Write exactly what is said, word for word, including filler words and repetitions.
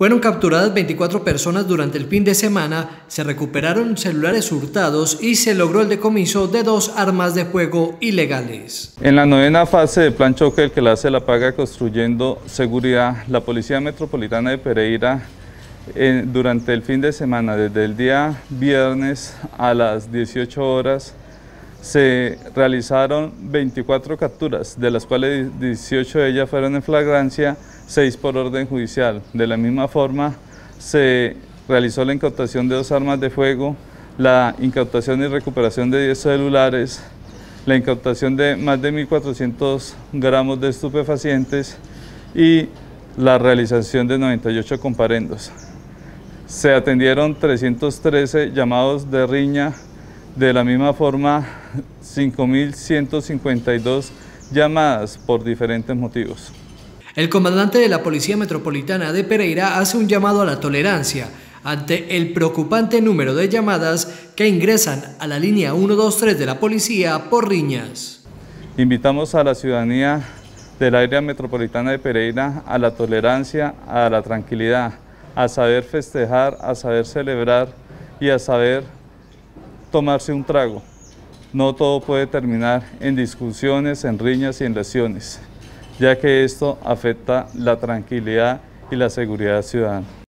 Fueron capturadas veinticuatro personas durante el fin de semana, se recuperaron celulares hurtados y se logró el decomiso de dos armas de fuego ilegales. En la novena fase del Plan Choque, el que la hace la paga construyendo seguridad, la Policía Metropolitana de Pereira, eh, durante el fin de semana, desde el día viernes a las dieciocho horas, se realizaron veinticuatro capturas, de las cuales dieciocho de ellas fueron en flagrancia, seis por orden judicial. De la misma forma, se realizó la incautación de dos armas de fuego, la incautación y recuperación de diez celulares, la incautación de más de mil cuatrocientos gramos de estupefacientes y la realización de noventa y ocho comparendos. Se atendieron trescientos trece llamados de riña. De la misma forma, cinco mil ciento cincuenta y dos llamadas por diferentes motivos. El comandante de la Policía Metropolitana de Pereira hace un llamado a la tolerancia ante el preocupante número de llamadas que ingresan a la línea ciento veintitrés de la policía por riñas. Invitamos a la ciudadanía del área metropolitana de Pereira a la tolerancia, a la tranquilidad, a saber festejar, a saber celebrar y a saber tomarse un trago. No todo puede terminar en discusiones, en riñas y en lesiones, ya que esto afecta la tranquilidad y la seguridad ciudadana.